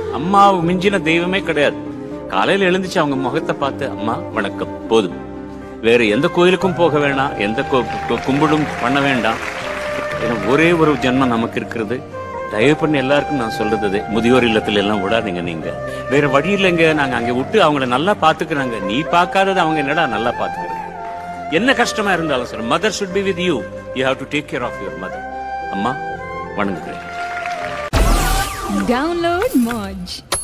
அம்மாவை மிஞ்சின தெய்வமே கிடையாது. காலையில எழுந்துச்சு அவங்க முகத்தை பார்த்து அம்மா வணக்கம் போதும். வேற எந்த கோயிலுக்கும் போக வேண்டாம், எந்த கும்பிடும் பண்ண வேண்டாம். ஒரே ஒரு ஜென்மம் நமக்கு இருக்கிறது. தயவு பண்ணி எல்லாருக்கும் நான் சொல்றது, முதியோர் இல்லத்துல எல்லாம் விடாதீங்க. நீங்க வேற வழி இல்லைங்க. நாங்க அங்க விட்டு அவங்கள நல்லா பாத்துக்கிறாங்க. நீ பாக்காதது அவங்க என்னடா நல்லா பாத்துக்கிறது. என்ன கஷ்டமா இருந்தாலும் sir, mother should be with you. You have to take care of your mother. அம்மா வணங்குகிறேன். Download Moj.